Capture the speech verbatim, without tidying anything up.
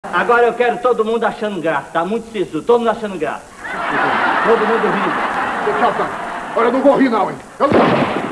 Agora eu quero todo mundo achando graça, tá muito sisudo, todo mundo achando graça. Todo mundo rindo. Tchau, tá. Olha, eu não vou rir não, hein? Eu não...